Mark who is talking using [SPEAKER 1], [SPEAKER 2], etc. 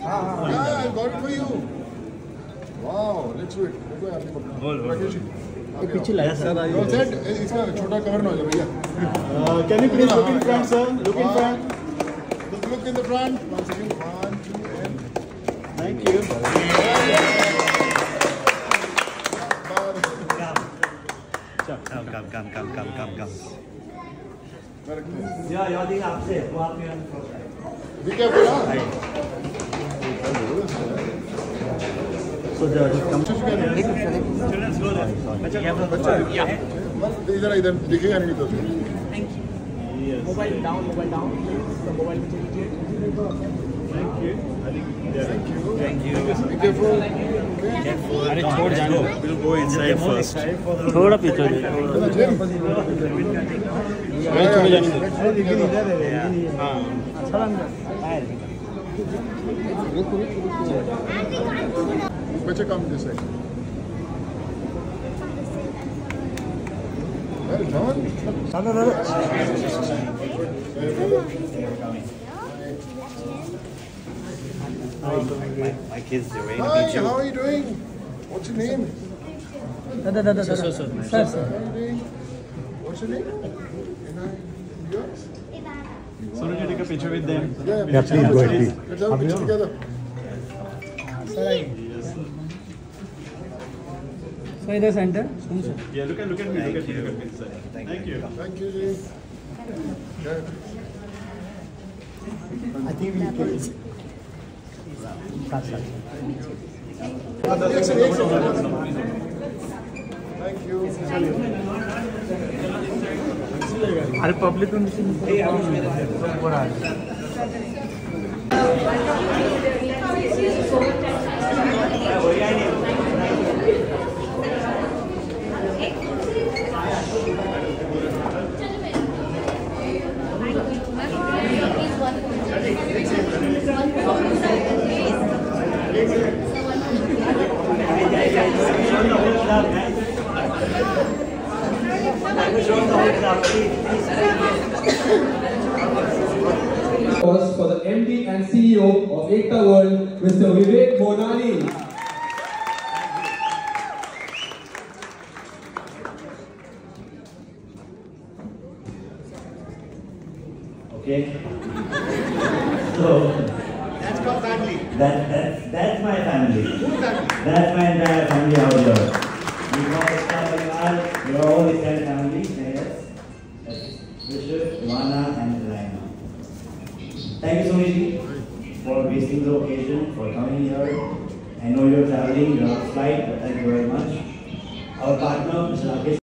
[SPEAKER 1] Yeah, I got it for you. Wow, let's do it. देखो यार नहीं पकड़ना। राकेश जी।
[SPEAKER 2] पीछे लाया सर।
[SPEAKER 1] All set? इसका छोटा कवर ना हो जाए भैया।
[SPEAKER 3] Can you please look in front, sir? Look in front.
[SPEAKER 1] Look in the front. One second. 1, 2, and.
[SPEAKER 3] Thank you.
[SPEAKER 2] Come.
[SPEAKER 3] Yeah, think आपसे वो आपने
[SPEAKER 1] Be careful, huh?
[SPEAKER 3] So there come.
[SPEAKER 2] Children's go there.
[SPEAKER 1] बच्चा इधर दिखेगा नहीं तो
[SPEAKER 4] Mobile down. The mobile में चलिए.
[SPEAKER 2] Thank you.
[SPEAKER 1] Be careful.
[SPEAKER 2] अरे छोड़ जानो.
[SPEAKER 3] We'll go inside first.
[SPEAKER 2] थोड़ा पीछे ले.
[SPEAKER 1] बच्चे come this side. Well done.
[SPEAKER 2] My kids, they're waiting
[SPEAKER 1] Hi,
[SPEAKER 2] to
[SPEAKER 1] how are you doing? What's your name?
[SPEAKER 2] Sir.
[SPEAKER 1] How are you doing? What's your name? Yours?
[SPEAKER 3] So you take a picture with them.
[SPEAKER 1] Yeah, please go ahead. Let's have a picture together.
[SPEAKER 2] So इधर centre.
[SPEAKER 3] Yeah, look at me. Look at me. Thank you.
[SPEAKER 1] Thank you, Ji. Yeah.
[SPEAKER 2] I think we can.
[SPEAKER 1] Thank you.
[SPEAKER 2] अरे public में
[SPEAKER 5] For the MD and CEO of Ekta World, Mr. Vivek Monani.
[SPEAKER 6] Okay. So
[SPEAKER 1] That's called family.
[SPEAKER 6] that's my family.
[SPEAKER 1] Who's that?
[SPEAKER 6] That's my entire family out here. We got Ekta Parivar, we are all the same family. Yes. Vishnu, Ivana, and Raina. Thank you so much for gracing the occasion, for coming here. I know you're traveling, you're on flight, but thank you very much. Our partner, Mr. Rakesh.